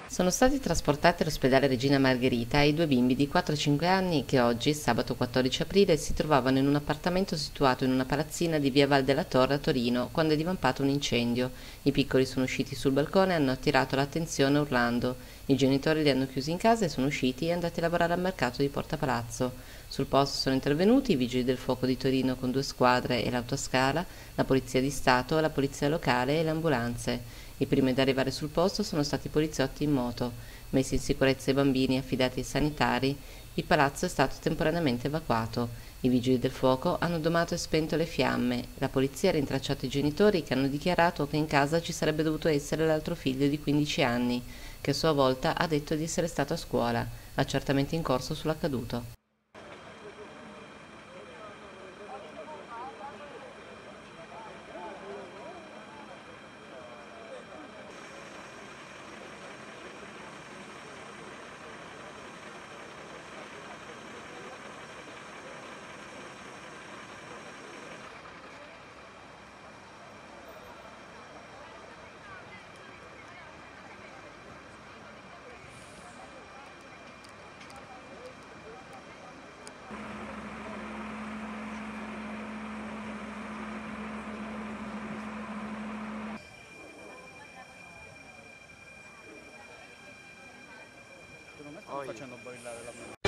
Sono stati trasportati all'ospedale Regina Margherita i due bimbi di 4 e 5 anni che oggi, sabato 14 aprile, si trovavano in un appartamento situato in una palazzina di via Val della Torre a Torino quando è divampato un incendio. I piccoli sono usciti sul balcone e hanno attirato l'attenzione urlando. I genitori li hanno chiusi in casa e sono usciti e andati a lavorare al mercato di Porta Palazzo. Sul posto sono intervenuti i vigili del fuoco di Torino con 2 squadre e l'autoscala, la polizia di Stato, la polizia locale e le ambulanze. I primi ad arrivare sul posto sono stati i poliziotti in moto. Messi in sicurezza i bambini affidati ai sanitari, il palazzo è stato temporaneamente evacuato. I vigili del fuoco hanno domato e spento le fiamme. La polizia ha rintracciato i genitori che hanno dichiarato che in casa ci sarebbe dovuto essere l'altro figlio di 15 anni, che a sua volta ha detto di essere stato a scuola. Accertamenti in corso sull'accaduto. Secondo me stanno facendo bollare la